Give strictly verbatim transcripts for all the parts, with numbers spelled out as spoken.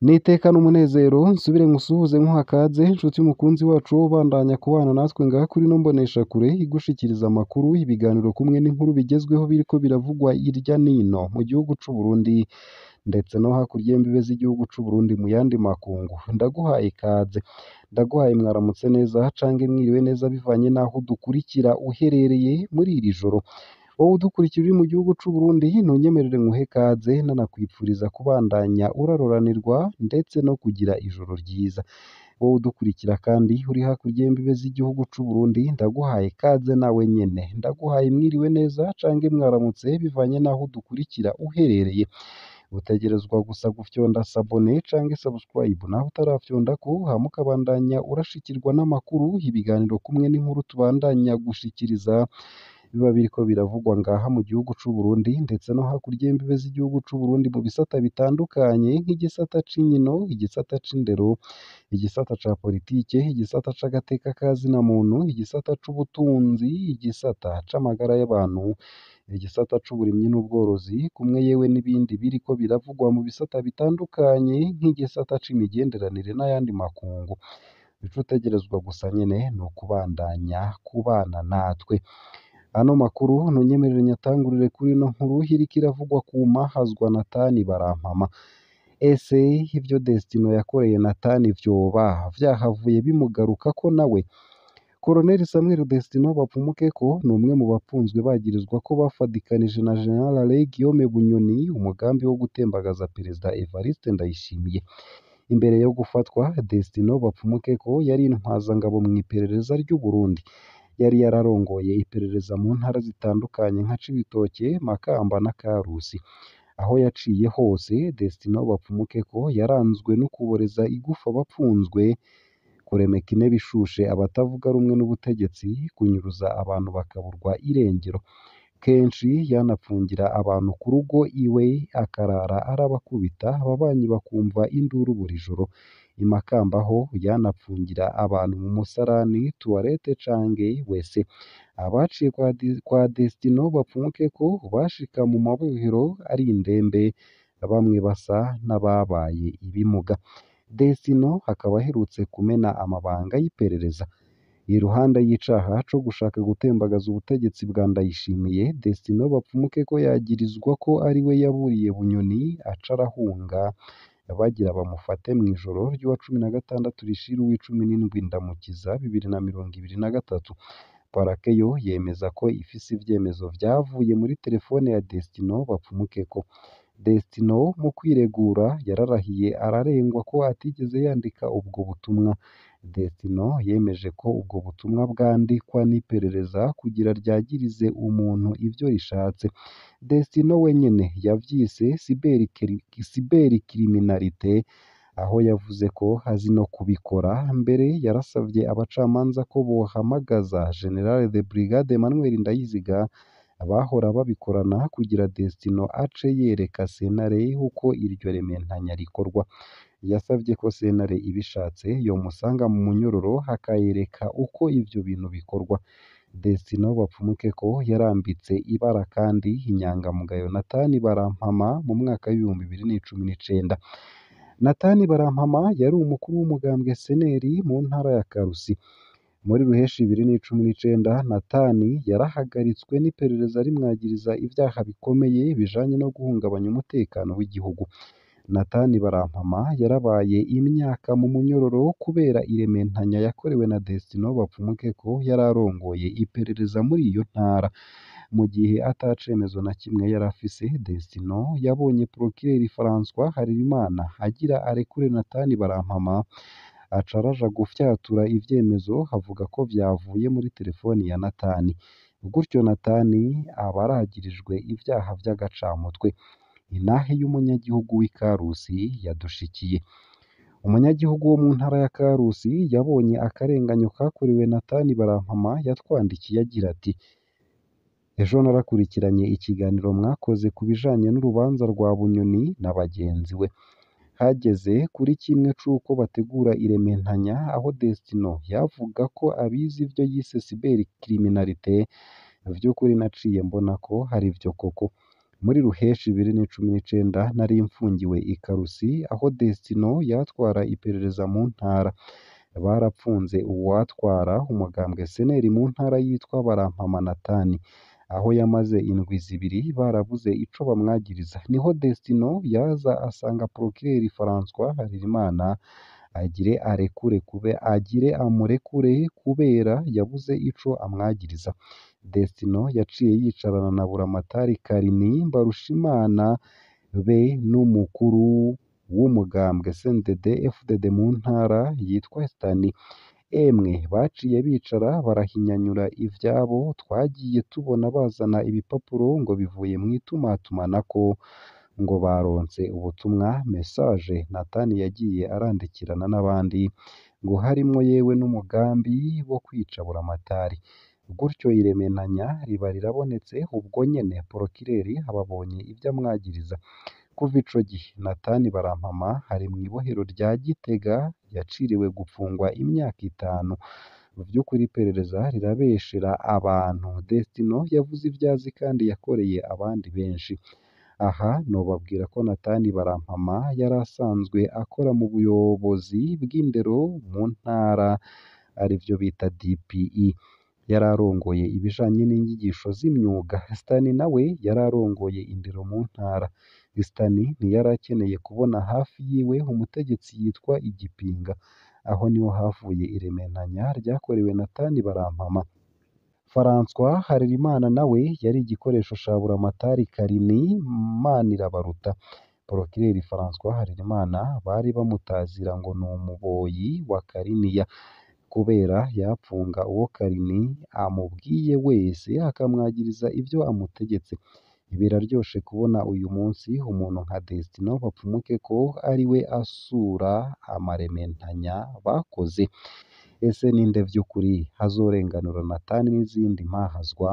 N'iteka n'umunezero nsubire ngusuhuze nkuha ikaze nshuti mukunzi wacu wo ubandanya kubana natwe ngaha kuri ino mboneshakure igushikiriza amakuru, ibiganiro kumwe n'inkuru bigezweho biriko biravugwa irya nino mu gihugu c'u Burundi ndetse no hakurya y'imbibe z'igihugu c'u Burundi mu yandi makungu. Ndaguhaye ikaze, ndaguhaye mwaramutse neza cange mwiriwe neza bivanye n'aho udukurikira uherereye muri iri joro. Wowe udukurikira uri mu gihugu c'u Burundi ntunyemerere nguhe ikaze nanakwipfuriza kubandanya uraroranirwa ndetse no kugira ijoro ryiza. Wowe udukurikira kandi uri hakurya y'imbibe z'igihugu c'u Burundi ndaguhaye ikaze nawe nyene, ndaguhaye mwiriwe neza cange mwaramutse bivanye n'aho udukurikira uherereye. Utegerezwa gusa gufyonda sabone cange subscribe naho utarafyondako hama ukabandanya urashikirwa n'amakuru, ibiganiro kumwe n'inkuru tubandanya gushikiriza biba biriko biravugwa ngaha mu gihugu c'u Burundi ndetse no hakurya y'imbibe z'igihugu c'u Burundi mu bisata bitandukanye nk'igisata c'inkino, igisata c'indero, igisata ca politike, igisata c'agateka ka zina muntu, igisata c'ubutunzi, igisata c'amagara y'abantu, igisata c'uburimyi n'ubworozi, kumwe yewe n'ibindi biriko biravugwa mu bisata bitandukanye nk'igisata c'imigenderanire n'ayandi makungu. Ico utegerezwa gusa nyene ni ukubandanya kubana natwe. Ano makuru ntunyemerere nyatangurire kuri ino nkuru iriko iravugwa ku mahazwa Natani Barampama. Ese ivyo Destino yakoreye Natani vyoba vyahavuye bimugarukako nawe? Colonel Samuel Destino Bapfumukeko ni umwe mu bapfunzwe bagirizwa ko bafadikanije na General Alain Guillaume Bunyoni umugambi wo gutembagaza Perezida Evariste Ndayishimiye. Imbere yo gufatwa, Destino Bapfumukeko yari intwazangabo mw'iperereza ry'u Burundi. Yari yararongoye iperereza mu ntara zitandukanye nka Cibitoke, Makamba na Karusi. Aho yaciye hose, Destino Bapfumukeko yaranzwe no kuboreza igufa abapfunzwe, kuremeka intebe ishushe abatavuga rumwe n'ubutegetsi, kunyuruza abantu bakaburwa irengero. Kenshi yanapfungira abantu ku rugo iwe akarara arabakubita, ababanyi bakumva induru buri joro. I Makamba ho yanapfungira abantu mu musarani, tuwarete cange wese. Abaciye kwa, kwa Destino Bapfumukeko bashika mu mabohero ari indembe, bamwe basa n'ababaye ibimuga. Destino akaba aherutse kumena amabanga y'iperereza. Iruhande y'icaha co gushaka gutembagaza ubutegetsi bwa Ndayishimiye, Destino Bapfumukeko yagirizwa ko ari we yaburiye Bunyoni aca arahunga bagira bamufate mw'ijoro ry'uwa cumi na gatandatu rishira uw'icumi n'indwi Ndamukiza bibiri na mirongo ibiri na gatatu. Parake yo yemeza ko ifise ivyemezo vyavuye muri telefone ya Destino Bapfumukeko. Destino mu kwiregura yararahiye ararengwa ko atigeze yandika ubwo butumwa. Destino yemeje ko ubwo butumwa bwandikwa n'iperereza kugira ryagirize umuntu ivyo rishatse. Destino wenyene yavyise cybercriminalité, aho yavuze ko azi no kubikora. Mbere yarasavye abacamanza ko bohamagaza General de Brigade Emmanuel Ndayiziga abahora babikorana kugira Destino ace yereka sentare uko iryo rementanya rikorwa. Yasavye ko sentare ibishatse yomusanga mu munyororo hakayereka uko ivyo bintu bikorwa. Destino Bapfumukeko yarambitse ibara kandi inyangamugayo Natani Barampama mu mwaka w'ibihumbi bibiri n'icumi n'icenda. Natani Barampama yari umukuru w'umugambwe Seneri mu ntara ya Karusi. Muri Ruheshi bibiri n'icumi n'icenda, Natani yarahagaritswe n'iperereza rimwagiriza ivyaha bikomeye bijanye no guhungabanya umutekano w'igihugu. Natani Barampama yarabaye imyaka mu munyororo kubera irementanya yakorewe na Destino Bapfumukeko yararongoye iperereza muri iyo ntara. Mu gihe ata cemezo na kimwe yari afise, Destino yabonye Procureur François Harerimana agira arekure Natani Barampama, aca araja gufyatura ivyemezo avuga ko vyavuye muri telefoni ya Natani. Gutyo Natani aba aragirijwe ivyaha vy'agacamutwe. Inahe y'umunyagihugu w'i Karusi yadushikiye. Umunyagihugu wo mu ntara ya Karusi yabonye akarenganyo kakorewe Natani Barampama yatwandikiye agira ati: ejo narakurikiranye ikiganiro mwakoze ku bijanye n'urubanza rwa Bunyoni na bagenzi we. Hageze kuri kimwe c'uko bategura irementanya, aho Destino yavuga ko abizi ivyo yise cybercriminalité, vy'ukuri naciye mbona ko hari vyo koko. muri Ruheshi bibiri n'icumi n'icenda nari mfungiwe i Karusi aho Destino yatwara iperereza mu ntara, barapfunze uwatwara umugambwe seneri mu ntara yitwa Barampama Natani, aho yamaze indwi zibiri barabuze ico bamwagiriza, niho Destino yaza asanga Procureur François Harerimana agire arekure kube agire amurekure kubera yabuze ico amwagiriza. Destino yaciye yicarana na Buramatari Karini Mbarushimana be n'umukuru w'umugambwe C N D D F D D mu ntara yitwa Stani. Emwe baciye bicara barahinyanyura ivyabo, twagiye tubona bazana ibipapuro ngo bivuye mu itumatumanako ngo baronse ubutumwa message Natani yagiye arandikirana n'abandi ngo harimwo yewe n'umugambi wo kwica Buramatari. Gutyo irementanya riba rirabonetse, ubwo nyene Procureur ababonye ivyo amwagiriza. Kuva ico gihe Natani Barampama ari mw'ibohero rya Gitega, yaciriwe gupfungwa imyaka itanu. Mu vy'ukuri iperereza rirabeshera abantu, Destino yavuze ivyo azi kandi yakoreye abandi benshi. Aha nobabwira ko Natani Barampama yari asanzwe akora mu buyobozi bw'indero mu ntara arivyo bita D P I, yari arongoye ibijanye n'inyigisho z'imyuga. Stani nawe yari arongoye indero mu ntara. Stani ntiyari akeneye kubona hafi yiwe umutegetsi yitwa Igipinga, aho niho havuye irementanya ryakorewe Natani Barampama. François Harerimana nawe yari igikoresho ca Buramatari Karini Manirabaruta. Procureur François Harerimana bari bamutazira ngo ni umuboyi wa Kariniya, kubera yapfunga uwo Karini amubwiye wese akamwagiriza ivyo amutegetse. Biraryoshe kubona uyu munsi umuntu nka Destino bapfumuke ko ari we asura amarementanya bakoze. Ese ninde vy'ukuri hazorenganura Natani n'izindi mpahazwa?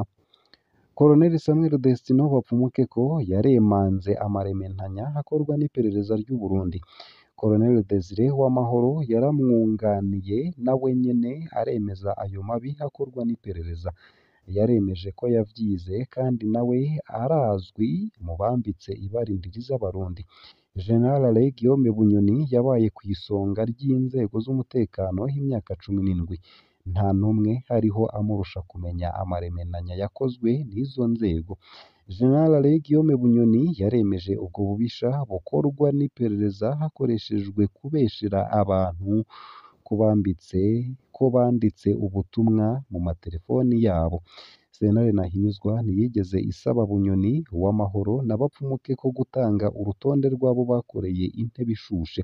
Colonel Samuel Destino bapfumuke ko yaremanze amarementanya akorwa n'iperereza ry'u Burundi. Colonel Desire Uwamahoro yaramwunganiye nawe nyene aremeza ayo mabi akorwa n'iperereza. Yaremeje ko yavyize kandi nawe arazwi mu bambitse ibarindiri z'Abarundi. General Alain Guillaume Bunyoni yabaye ku isonga ry'inzego z'umutekano imyaka cumi n'indwi. Nta n'umwe hariho amurusha kumenya amarementanya yakozwe n'izo nzego. General Alain Guillaume Bunyoni yaremeje ubwo bubisha bukorwa n'iperereza hakoreshejwe kubeshera abantu ko bambitse ko banditse ubutumwa mu matelefoni yabo. Sentare Ntahinyuzwa ntiyigeze isaba Bunyoni Uwamahoro na bapfumuke ko gutanga urutonde rw'abo bakoreye intebe ishushe.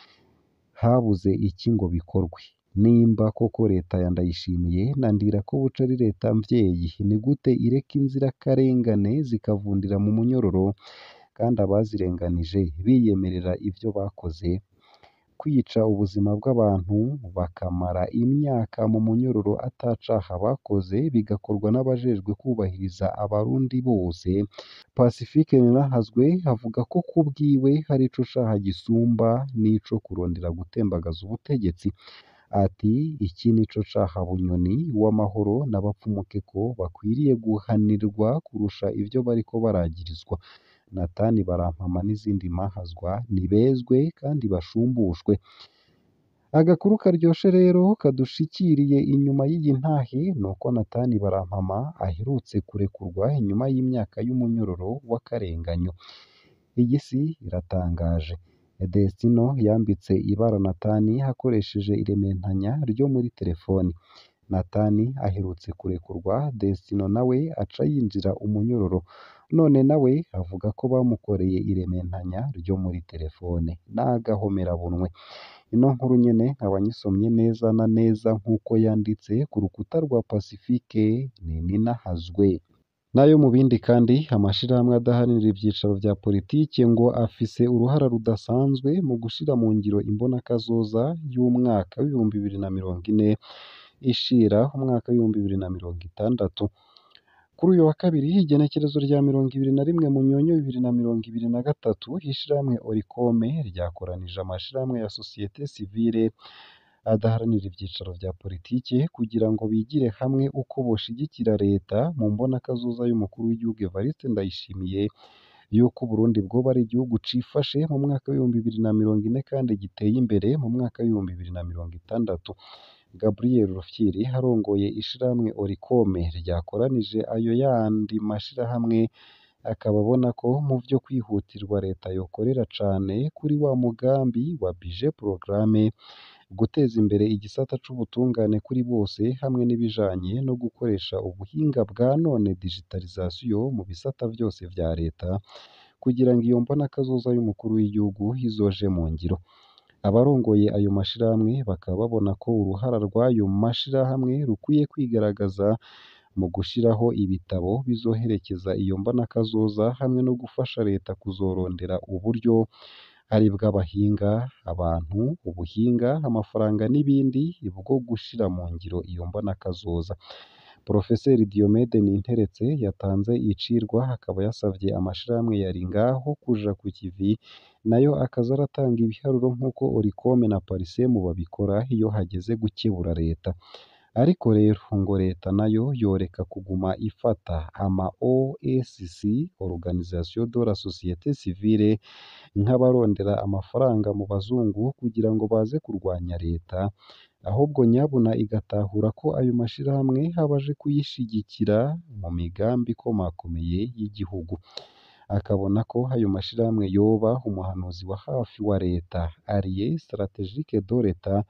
Habuze iki ngo bikorwe? Nimba koko leta ya Ndayishimiye na Ndirako ari leta mvyeyi, ni gute ireka inzirakarengane zikavundira mu munyororo kandi abazirenganije biyemerera ivyo bakoze? Kwica ubuzima bw'abantu bakamara imyaka mu munyororo atacaha bakoze, bigakorwa n'abajejwe kubahiriza Abarundi bose. Pacifique Ninahazwe avuga ko kubwiwe hari ico caha gisumba n'ico kurondera gutembagaza ubutegetsi. Ati iki nico caha Bunyoni Uwamahoro n'abapfumuke ko bakwiriye guhanirwa kurusha ivyo bariko baragirizwa. Natani Barampama n'izindi mpahazwa nibezwe kandi bashumbushwe. Agakuru karyoshe rero kadushikiriye inyuma y'iyi ntahe nuko Natani Barampama aherutse kurekurwa inyuma y'imyaka y'umunyororo w'akarenganyo. Iyi si iratangaje. Destino yambitse ibara Natani hakoresheje irementanya ryo muri telefoni. Natani aherutse kurekurwa, Destino nawe aca yinjira umunyororo. None nawe avuga ko bamukoreye irementanya ryo muri telefone. N'agahomerabunwe. Ino nkuru nyene nkaba nyisomye neza na neza nk'uko yanditse ku rukuta rwa Pacifique Ninahazwe. Nayo mu bindi kandi, amashirahamwe adaharanira ivyicaro vya politike ngo afise uruhara rudasanzwe mu gushira mu ngiro imbonakazoza y'umwaka w'ibihumbi bibiri na mirongo ine ishira umwaka w'ibihumbi bibiri na mirongo itandatu. Kuri uyu wa kabiri igenekerezo rya mirongo ibiri na rimwe Munyonyo bibiri na mirongo ibiri na gatatu, ishirahamwe Oricome ryakoranije amashirahamwe ya sosiyete sivile adaharanira ivyicaro vya politike kugira ngo bigire hamwe uko boshigikira leta mu mbonakazoza y'umukuru w'igihugu Evariste Ndayishimiye yuko Uburundi bwoba ari igihugu cifashe mu mwaka w'ibihumbi bibiri na mirongo ine kandi giteye imbere mu mwaka w'ibihumbi bibiri na mirongo itandatu. Gabriel Rufyiri arongoye ishirahamwe Oricom ryakoranije ayo yandi mashirahamwe akaba abona ko mu vyo kwihutirwa leta yokorera cane kuri wa mugambi wa budget programme, guteza imbere igisata c'ubutungane kuri bose hamwe n'ibijanye no gukoresha ubuhinga bwa none digitalisation mu bisata vyose vya leta kugira ngo iyo mbonakazoza y'umukuru w'igihugu izoje mu ngiro. Abarongoye ayo mashirahamwe bakaba babona ko uruhara rw'ayo mashirahamwe rukwiye kwigaragaza mu gushiraho ibitabo bizoherekeza iyo mbonakazoza hamwe no gufasha leta kuzorondera uburyo ari bw'abahinga, abantu, ubuhinga, amafaranga n'ibindi bwo gushira mu ngiro iyo mbonakazoza. Porofeseri Diomede Ninteretse yatanze icirwa akaba yasavye amashirahamwe yari ngaho kuja ku kivi nayo akaza aratanga ibiharuro nk'uko Oricom na Parsem babikora iyo hageze gukebura leta. Ariko rero ngo leta nayo yoreka kuguma ifata ama O S C Organisation de la Société Civile nk'abarondera amafaranga mu bazungu kugira ngo baze kurwanya leta, ahubwo nyabuna igatahura ko ayo mashirahamwe abaje kuyishigikira mu migambi ikomakomeye y'igihugu. Akabona ko ayo mashirahamwe yoba umuhanuzi wa hafi wa leta, allié stratégique de l'État,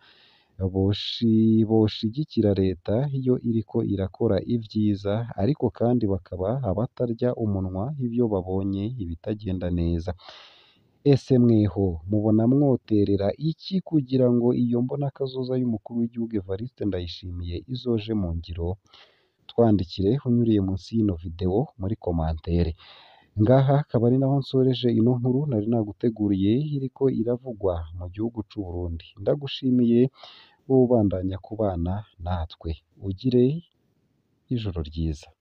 boshi boshigikira leta iyo iriko irakora ivyiza, ariko kandi bakaba abatarya umunwa ivyo babonye ibitagenda neza. Ese mweho mubona mwoterera iki kugira ngo iyo mbonakazoza y'umukuru w'igihugu Evariste Ndayishimiye izoje mu ngiro? Twandikire unyuriye munsi y'ino video muri komantere. Ngaha akaba ari naho nsoreje ino nkuru nari naguteguriye iriko iravugwa mu gihugu c'u Burundi. Ndagushimiye wowe ubandanya kubana natwe, ugire ijoro ryiza.